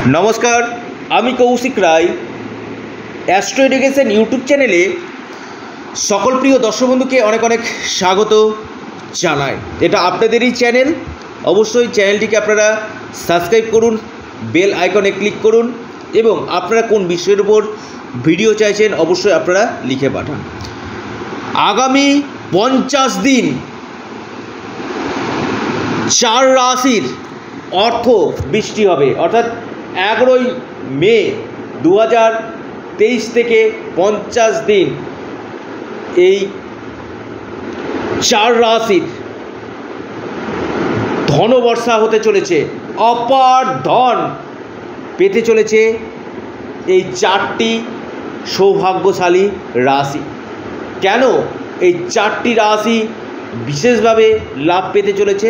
নমস্কার, আমি Koushik Roy. Astro education YouTube চ্যানেলে সকল প্রিয় দর্শক বন্ধুকে অনেক অনেক স্বাগত জানাই। এটা আপনাদেরই চ্যানেল। অবশ্যই চ্যানেলটিকে আপনারা সাবস্ক্রাইব করুন, বেল আইকনে ক্লিক করুন এবং আপনারা কোন বিষয়ের উপর ভিডিও চাইছেন অবশ্যই আপনারা লিখে পাঠান। আগামী 50 দিন 4 রাশির অর্থ বৃষ্টি হবে, অর্থাৎ 11ই মে 2023 থেকে 50 দিন এই 4 রাশির ধনবর্ষা হতে চলেছে। অপার ধন পেতে চলেছে এই 4টি সৌভাগ্যশালী রাশি। কেন এই 4টি রাশি বিশেষভাবে লাভ পেতে চলেছে,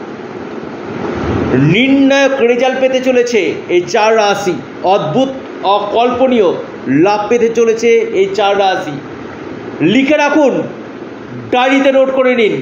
নির্ণায়ক রেজাল্ট পেতে চলেছে এই 4 রাশি, অদ্ভুত অকল্পনীয় লাভ পেতে চলেছে এই 4 রাশি। লিখে রাখুন, ডায়েরিতে নোট করে নিন।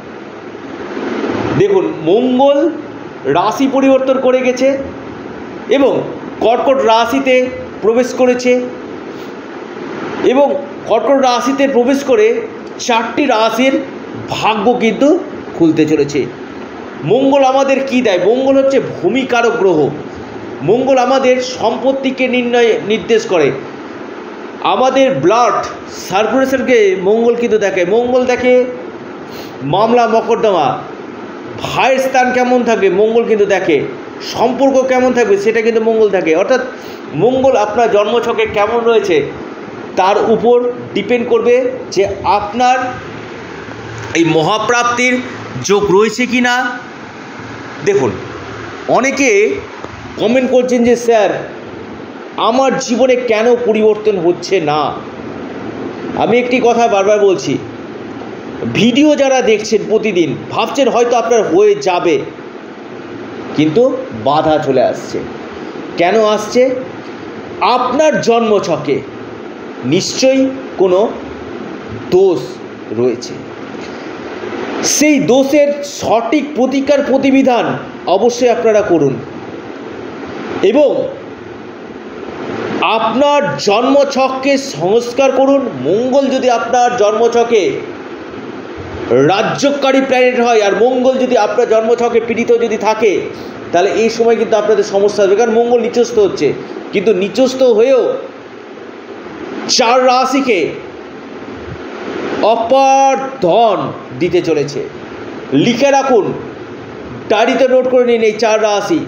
দেখুন, মঙ্গল রাশি পরিবর্তন করে গেছে এবং কর্কট রাশিতে প্রবেশ করেছে এবং কর্কট রাশিতে প্রবেশ করে 4টি রাশির ভাগ্য কিন্তু খুলতে চলেছে। মঙ্গল আমাদের কি দেয়? মঙ্গল হচ্ছে ভূমিকারক গ্রহ। মঙ্গল আমাদের সম্পত্তিকে নির্দেশ করে, আমাদের ব্লাড সার্কুলেশনকে মঙ্গল কিন্তু দেখে। মঙ্গল দেখে মামলা মকদ্দমা, ভাইয়ের স্থান কেমন থাকবে মঙ্গল কিন্তু দেখে, সম্পর্ক কেমন থাকবে সেটা কিন্তু মঙ্গল থাকে। অর্থাৎ মঙ্গল আপনার জন্মছকে কেমন রয়েছে তার উপর ডিপেন্ড করবে যে আপনার এই মহাপ্রাপ্তির যোগ রয়েছে কি না। দেখুন, অনেকে কমেন্ট করছেন যে স্যার আমার জীবনে কেন পরিবর্তন হচ্ছে না। আমি একটি কথা বারবার বলছি, ভিডিও যারা দেখছেন প্রতিদিন ভাবছেন হয়তো আপনার হয়ে যাবে, কিন্তু বাধা চলে আসছে। কেন আসছে? আপনার জন্মছকে নিশ্চয়ই কোনো দোষ রয়েছে। সেই দোষের সঠিক প্রতিকার প্রতিবিধান অবশ্যই আপনারা করুন এবং আপনার জন্মছককে সংস্কার করুন। মঙ্গল যদি আপনার জন্মছকে রাজ্যকারী প্ল্যানেট হয় আর মঙ্গল যদি আপনার জন্মছকে পীড়িত যদি থাকে, তাহলে এই সময় কিন্তু আপনাদের সমস্যা হবে। কারণ মঙ্গল নিচস্থ হচ্ছে, কিন্তু নিচস্থ হয়েও 4 রাশিকে অপার ধন দিতে চলেছে। লিখে রাখুন, ডায়েরিতে নোট করে নিন এই 4 রাশি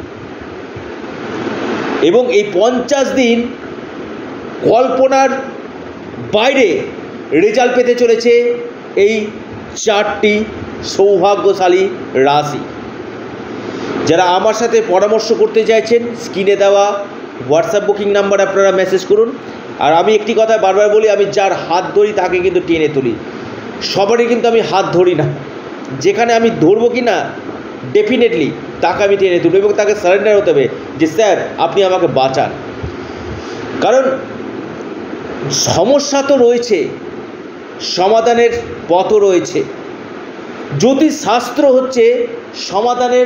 এবং এই 50 দিন কল্পনার বাইরে রেজাল্ট পেতে চলেছে এই 4টি সৌভাগ্যশালী রাশি। যারা আমার সাথে পরামর্শ করতে চাইছেন স্ক্রিনে দেওয়া হোয়াটসঅ্যাপ বুকিং নাম্বার আপনারা মেসেজ করুন। আর আমি একটি কথা বারবার বলি, আমি যার হাত ধরি তাকে কিন্তু টেনে তুলি। সবারই কিন্তু আমি হাত ধরি না, যেখানে আমি ধরবো কি না ডেফিনেটলি তাকে আমি টেনে তুলব এবং তাকে সারেন্ডার হতে হবে যে স্যার আপনি আমাকে বাঁচান। কারণ সমস্যা তো রয়েছে, সমাধানের পথও রয়েছে। জ্যোতিষশাস্ত্র হচ্ছে সমাধানের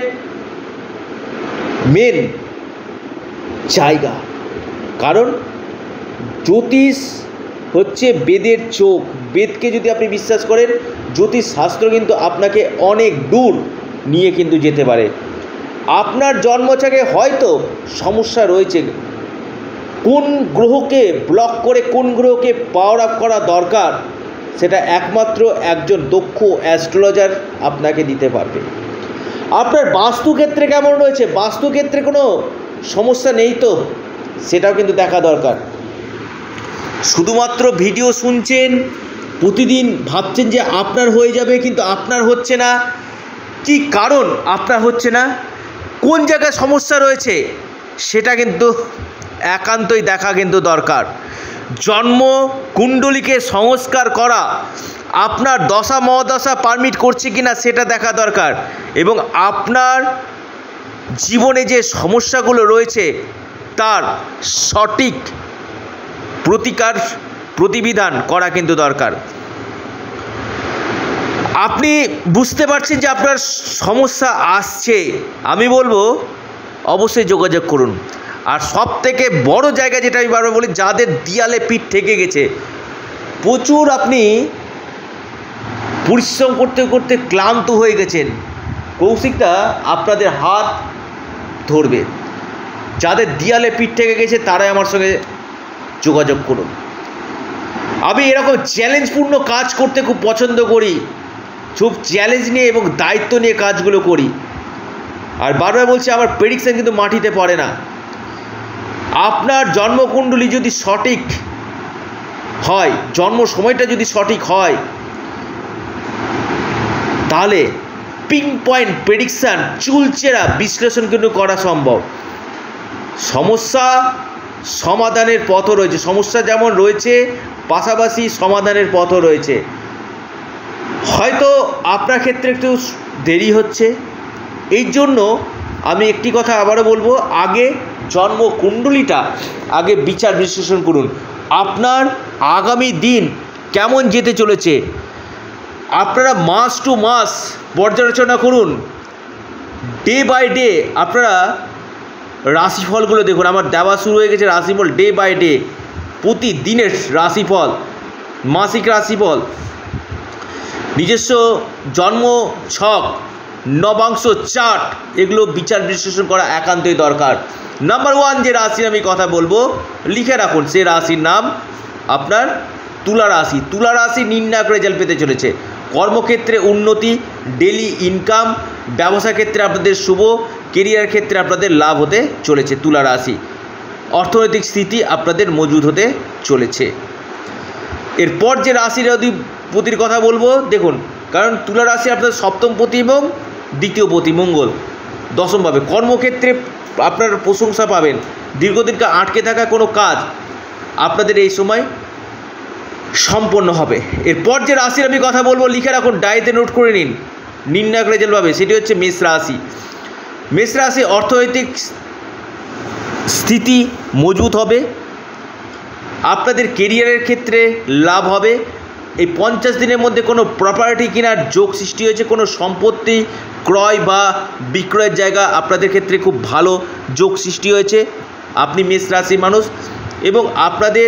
মেন জায়গা। কারণ জ্যোতিষ হচ্ছে বেদের চোখ। বেদকে যদি আপনি বিশ্বাস করেন, জ্যোতিষশাস্ত্র কিন্তু আপনাকে অনেক দূর নিয়ে কিন্তু যেতে পারে। আপনার জন্মছকে হয়তো সমস্যা রয়েছে, কোন গ্রহকে ব্লক করে কোন গ্রহকে পাওয়ার আপ করা দরকার সেটা একমাত্র একজন দক্ষ অ্যাস্ট্রোলজার আপনাকে দিতে পারবে। আপনার বাস্তুক্ষেত্রে কেমন রয়েছে, বাস্তুক্ষেত্রে কোনো সমস্যা নেই তো সেটাও কিন্তু দেখা দরকার। শুধুমাত্র ভিডিও শুনছেন, প্রতিদিন ভাবছেন যে আপনার হয়ে যাবে, কিন্তু আপনার হচ্ছে না। কি কারণ আপনার হচ্ছে না, কোন জায়গায় সমস্যা রয়েছে সেটা কিন্তু একান্তই দেখা কিন্তু দরকার। জন্ম কুণ্ডলীকে সংস্কার করা আপনার দশা মহাদশা পারমিট করছে কিনা সেটা দেখা দরকার এবং আপনার জীবনে যে সমস্যাগুলো রয়েছে তার সঠিক প্রতিকার প্রতিবিধান করা কিন্তু দরকার। আপনি বুঝতে পারছেন যে আপনার সমস্যা আসছে, আমি বলবো অবশ্যই যোগাযোগ করুন। আর সব থেকে বড় জায়গা যেটা আমি বারবার বলি, যাদের দেয়ালে পিঠ ঠেকে গেছে, প্রচুর আপনি পরিশ্রম করতে করতে ক্লান্ত হয়ে গেছেন, কৌশিকটা আপনাদের হাত ধরবে। যাদের দেয়ালে পিঠ ঠেকে গেছে তারাই আমার সঙ্গে যোগাযোগ করুন। আমি এরকম চ্যালেঞ্জপূর্ণ কাজ করতে খুব পছন্দ করি, খুব চ্যালেঞ্জ নিয়ে এবং দায়িত্ব নিয়ে কাজগুলো করি। আর বারবার বলছি, আমার প্রেডিকশন কিন্তু মাটিতে পড়ে না। আপনার জন্মকুণ্ডলী যদি সঠিক হয়, জন্ম সময়টা যদি সঠিক হয়, তাহলে পিন পয়েন্ট প্রেডিকশান, চুলচেরা বিশ্লেষণ কিন্তু করা সম্ভব। সমস্যা সমাধানের পথও রয়েছে, সমস্যা যেমন রয়েছে পাশাপাশি সমাধানের পথও রয়েছে। হয়তো আপনার ক্ষেত্রে একটু দেরি হচ্ছে, এই জন্য আমি একটি কথা আবারও বলবো, আগে জন্মকুণ্ডলীটা আগে বিচার বিশ্লেষণ করুন। আপনার আগামী দিন কেমন যেতে চলেছে আপনারা মাস টু মাস পর্যালোচনা করুন। ডে বাই ডে আপনারা রাশিফলগুলো দেখুন। আমার দেওয়া শুরু হয়ে গেছে রাশিফল, ডে বাই ডে, প্রতিদিনের রাশিফল, মাসিক রাশিফল, নিজস্ব জন্ম ছক, নবাংশ চার্ট, এগুলো বিচার বিশ্লেষণ করা একান্তই দরকার। নাম্বার 1 যে রাশির আমি কথা বলবো, লিখে রাখুন, সে রাশির নাম আপনার তুলা রাশি। তুলা রাশি নির্ণায়ক রেজাল্ট পেতে চলেছে। কর্মক্ষেত্রে উন্নতি, ডেলি ইনকাম, ব্যবসা ক্ষেত্রে আপনাদের শুভ, কেরিয়ার ক্ষেত্রে আপনাদের লাভ হতে চলেছে তুলা রাশি। অর্থনৈতিক স্থিতি আপনাদের মজবুত হতে চলেছে। এরপর যে রাশির অধিপতির কথা বলবো দেখুন, কারণ তুলা রাশি আপনাদের সপ্তম পতি এবং দ্বিতীয় পতি মঙ্গল দশমভাবে। কর্মক্ষেত্রে আপনার প্রশংসা পাবেন, দীর্ঘদিনকে আটকে থাকা কোনো কাজ আপনাদের এই সময় সম্পন্ন হবে। এরপর যে রাশির আমি কথা বলবো, লিখে রাখুন, ডায়েরিতে নোট করে নিন, নির্ণায়ক রেজাল্ট পাবে, সেটি হচ্ছে মেষ রাশি। মেষ রাশি অর্থনৈতিক স্থিতি মজবুত হবে, আপনাদের কেরিয়ারের ক্ষেত্রে লাভ হবে। এই 50 দিনের মধ্যে কোনো প্রপার্টি কেনার যোগ সৃষ্টি হয়েছে, কোনো সম্পত্তি ক্রয় বা বিক্রয়ের জায়গা আপনাদের ক্ষেত্রে খুব ভালো যোগ সৃষ্টি হয়েছে, আপনি মেষ রাশির মানুষ। এবং আপনাদের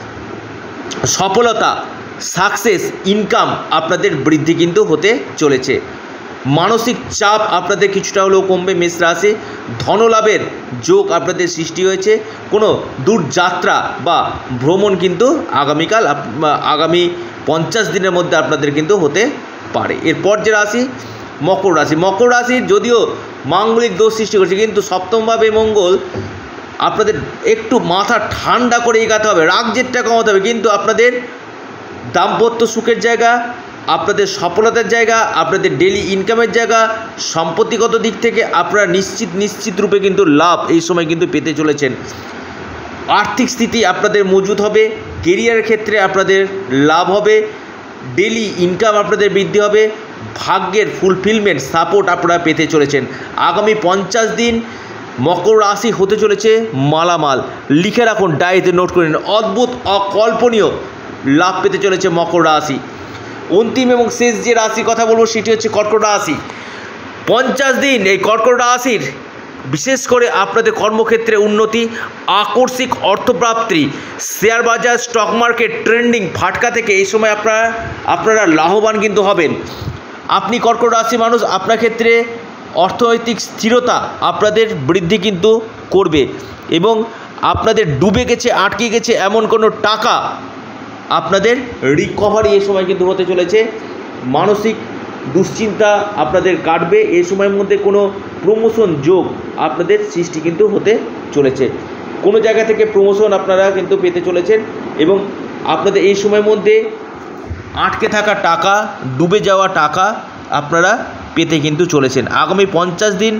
সফলতা, সাকসেস, ইনকাম আপনাদের বৃদ্ধি কিন্তু হতে চলেছে। মানসিক চাপ আপনাদের কিছুটা হলেও কমবে মেষ রাশি। ধনলাভের যোগ আপনাদের সৃষ্টি হয়েছে, কোনো দূরযাত্রা বা ভ্রমণ কিন্তু আগামী 50 দিনের মধ্যে আপনাদের কিন্তু হতে পারে। এরপর যে রাশি মকর রাশি। মকর রাশি যদিও মাঙ্গলিক দোষ সৃষ্টি করছে, কিন্তু সপ্তমভাবে মঙ্গল, আপনাদের একটু মাথা ঠান্ডা করে এগাতে হবে, রাগ জেদটা কমাতে হবে। কিন্তু আপনাদের দাম্পত্য সুখের জায়গা, আপনাদের সফলতার জায়গা, আপনাদের ডেলি ইনকামের জায়গা, সম্পত্তিগত দিক থেকে আপনারা নিশ্চিত রূপে কিন্তু লাভ এই সময় কিন্তু পেতে চলেছেন। আর্থিক স্থিতি আপনাদের মজবুত হবে, কেরিয়ারের ক্ষেত্রে আপনাদের লাভ হবে, ডেলি ইনকাম আপনাদের বৃদ্ধি হবে, ভাগ্যের ফুলফিলমেন্ট সাপোর্ট আপনারা পেতে চলেছেন। আগামী 50 দিন মকর রাশি হতে চলেছে মালামাল। লিখে রাখুন, ডায়েরিতে নোট করে নিন, অদ্ভুত অকল্পনীয় লাভ পেতে চলেছে মকর রাশি। অন্তিম এবং শেষ যে রাশির কথা বলবো সেটি হচ্ছে কর্কট রাশি। 50 দিন এই কর্কট রাশির বিশেষ করে আপনাদের কর্মক্ষেত্রে উন্নতি, আকস্মিক অর্থপ্রাপ্তি, শেয়ার বাজার, স্টক মার্কেট ট্রেন্ডিং ফাটকা থেকে এই সময় আপনারা লাভবান কিন্তু হবেন। আপনি কর্কট রাশি মানুষ, আপনার ক্ষেত্রে অর্থনৈতিক স্থিরতা আপনাদের বৃদ্ধি কিন্তু করবে এবং আপনাদের ডুবে গেছে, আটকে গেছে এমন কোনো টাকা আপনাদের রিকভারি এই সময় কিন্তু হতে চলেছে। মানসিক দুশ্চিন্তা আপনাদের কাটবে, এই সময়ের মধ্যে কোনো প্রমোশন যোগ আপনাদের সৃষ্টি কিন্তু হতে চলেছে। কোনো জায়গা থেকে প্রমোশন আপনারা কিন্তু পেতে চলেছেন এবং আপনাদের এই সময়ের মধ্যে আটকে থাকা টাকা, ডুবে যাওয়া টাকা আপনারা পেতে কিন্তু চলেছেন। আগামী 50 দিন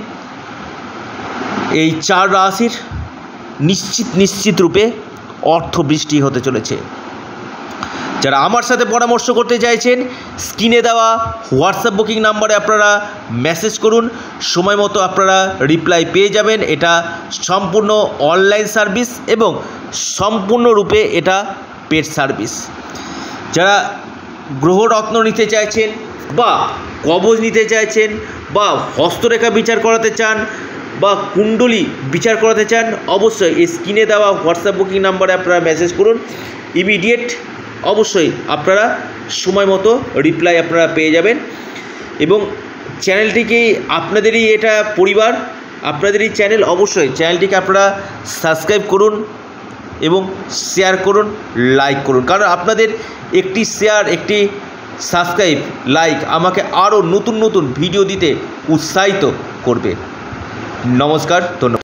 এই 4 রাশির নিশ্চিত রূপে অর্থ বৃষ্টি হতে চলেছে। যারা আমার সাথে পরামর্শ করতে চাইছেন, স্ক্রিনে দেওয়া হোয়াটসঅ্যাপ বুকিং নাম্বারে আপনারা মেসেজ করুন, সময় মতো আপনারা রিপ্লাই পেয়ে যাবেন। এটা সম্পূর্ণ অনলাইন সার্ভিস এবং সম্পূর্ণরূপে এটা পেড সার্ভিস। যারা গ্রহরত্ন নিতে চাইছেন বা কবজ নিতে চাইছেন বা হস্তরেখা বিচার করাতে চান বা কুণ্ডলী বিচার করাতে চান, অবশ্যই এই স্ক্রিনে দেওয়া হোয়াটসঅ্যাপ বুকিং নাম্বারে আপনারা মেসেজ করুন। ইমিডিয়েট অবশ্যই আপনারা সময় মতো রিপ্লাই আপনারা পেয়ে যাবেন। এবং চ্যানেলটিকে আপনাদেরই এটা পরিবার, আপনাদেরই চ্যানেল, অবশ্যই চ্যানেলটিকে আপনারা সাবস্ক্রাইব করুন এবং শেয়ার করুন, লাইক করুন, কারণ আপনাদের একটি শেয়ার, একটি সাবস্ক্রাইব, লাইক আমাকে আরও নতুন নতুন ভিডিও দিতে উৎসাহিত করবে। নমস্কার, ধন্যবাদ।